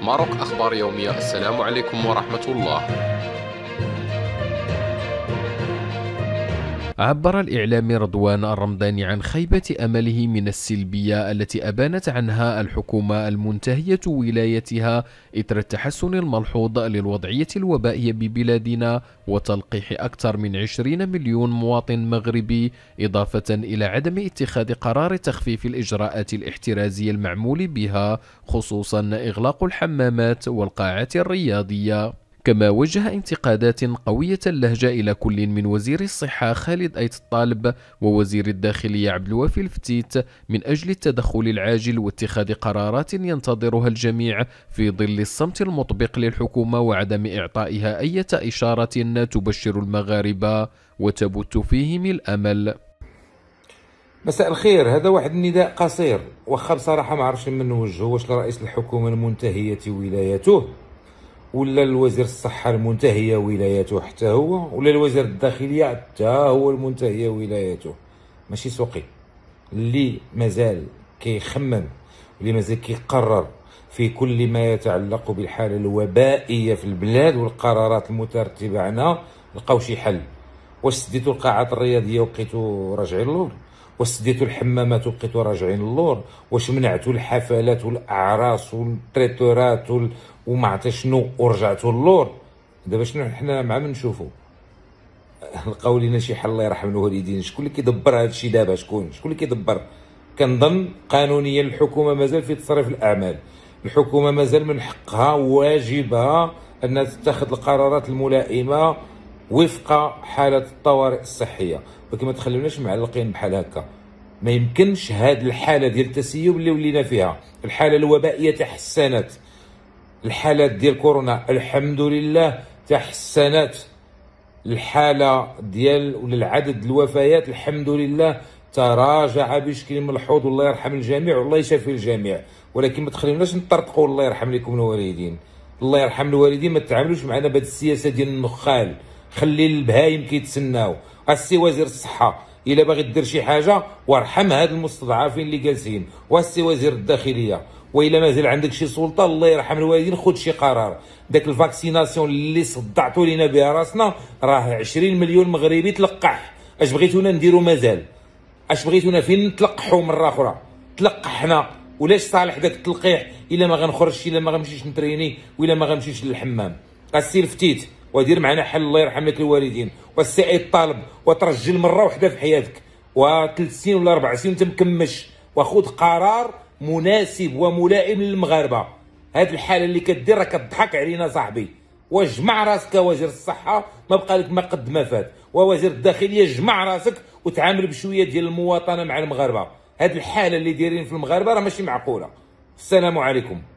ماروك أخبار يومية. السلام عليكم ورحمة الله. عبر الإعلامي رضوان الرمضاني عن خيبة أمله من السلبية التي أبانت عنها الحكومة المنتهية ولايتها إثر التحسن الملحوظ للوضعية الوبائية ببلادنا وتلقيح أكثر من 20 مليون مواطن مغربي، إضافة إلى عدم اتخاذ قرار تخفيف الإجراءات الاحترازية المعمول بها، خصوصا إغلاق الحمامات والقاعات الرياضية. كما وجه انتقادات قوية اللهجة إلى كل من وزير الصحة خالد أيت الطالب ووزير الداخلية عبد الوافي الفتيت من أجل التدخل العاجل واتخاذ قرارات ينتظرها الجميع في ظل الصمت المطبق للحكومة وعدم إعطائها أي إشارة تبشر المغاربة وتبث فيهم الأمل. مساء الخير. هذا واحد النداء قصير، واخا بصراحة ما عرفش من نوجهه، واش لرئيس الحكومة المنتهية ولايته، ولا الوزير الصحة المنتهية ولايته حتى هو، ولا الوزير الداخلية حتى هو المنتهية ولايته. ماشي سوقي اللي مازال كيخمم، اللي مازال كيقرر في كل ما يتعلق بالحالة الوبائية في البلاد والقرارات المترتبة عنها. لقاو شي حل. واش سديتوا القاعات الرياضية وبقيتوا راجعين اللور؟ واش سديتوا الحمامات وبقيتوا راجعين اللور؟ واش منعتوا الحفلات والاعراس والتريتورات وما عرفت شنو ورجعتوا اللور؟ دابا شنو حنا مع من نشوفوا؟ لقاو لينا شي حل الله يرحم الوالدين. شكون اللي كيدبر هذا الشيء دابا؟ شكون اللي كيدبر؟ كنظن قانونيا الحكومه مازال في تصريف الاعمال، الحكومه مازال من حقها وواجبها انها تتخذ القرارات الملائمه وفق حاله الطوارئ الصحيه، ولكن ما تخلوناش معلقين بحال هكا. ما يمكنش هاد الحاله ديال التسيب اللي ولينا فيها. الحاله الوبائيه تحسنت، الحالات ديال كورونا الحمد لله تحسنت، الحاله ديال ولا العدد الوفيات الحمد لله تراجع بشكل ملحوظ، والله يرحم الجميع والله يشافي الجميع. ولكن ما تخليوناش نطرطقوا الله يرحم لكم الوالدين. الله يرحم الوالدين، ما تعاملوش معنا بهذه السياسه ديال النخال. خلي البهايم كيتسناو. السي وزير الصحه الا باغي دير شي حاجه وارحم هاد المستضعفين اللي جالسين، والسي وزير الداخليه والا مازال عندك شي سلطه الله يرحم الوالدين خذ شي قرار. داك الفاكسيناسيون اللي صدعتوا لينا بها راسنا راه 20 مليون مغربي تلقح. اش بغيتونا نديروا؟ مازال اش بغيتونا فين نتلقحوا مره اخرى؟ تلقحنا ولاش صالح داك التلقيح الا ما غنخرجش، الا ما غنمشيش نتريني، ولا ما غنمشيش للحمام. السي الفتيت ودير معنا حل الله يرحم لك الوالدين، والسي الطالب وترجل مره واحده في حياتك و3 سنين ولا 4 سنين وانت مكمش، وخذ قرار مناسب وملائم للمغاربه. هاد الحاله اللي كدير راه كتضحك علينا صاحبي. وجمع راسك وزير الصحه، ما بقى لك ما قد ما فات، ووزير الداخليه جمع راسك وتعامل بشويه ديال المواطنه مع المغاربه. هاد الحاله اللي دايرين في المغاربه راه ماشي معقوله. السلام عليكم.